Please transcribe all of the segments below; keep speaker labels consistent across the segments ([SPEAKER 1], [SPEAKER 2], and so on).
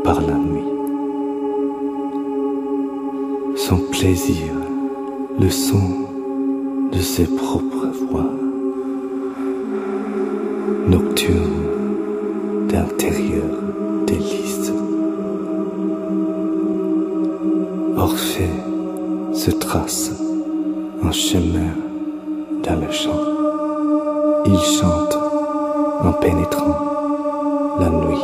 [SPEAKER 1] par la nuit. Son plaisir, le son de ses propres voix, nocturne d'intérieur délices. Orphée se trace un chemin dans le champ. Il chante en pénétrant la nuit.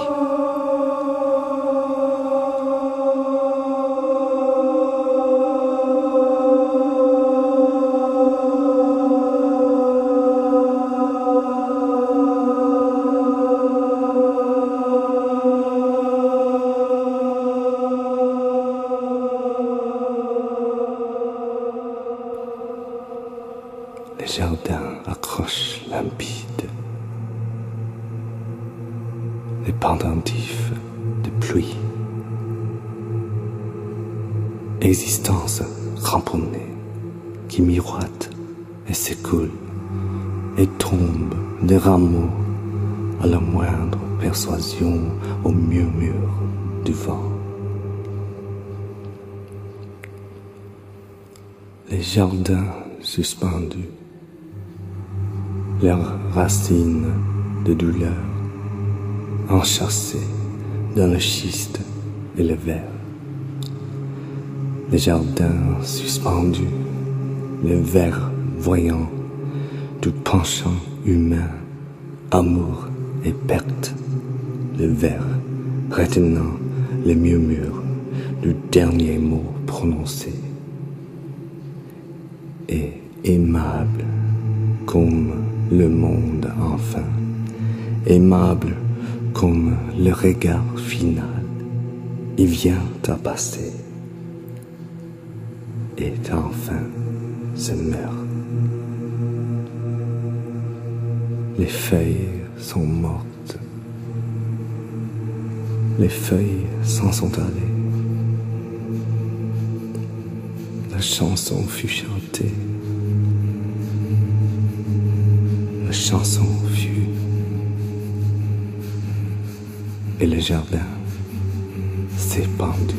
[SPEAKER 1] Les jardins accrochent limpides, les pendentifs de pluie. Existence cramponnée qui miroite et s'écoule et tombe des rameaux à la moindre persuasion au murmure du vent. Les jardins suspendus, leurs racines de douleur enchâssées dans le schiste et le verre. Les jardins suspendus, le ver voyant tout penchant humain, amour et perte, le ver retenant le murmure du dernier mot prononcé, et aimable comme le monde enfin, aimable comme le regard final, il vient à passer et enfin se meurt. Les feuilles sont mortes, les feuilles s'en sont allées. La chanson fut chantée, la chanson fut, et le jardin s'est pendu.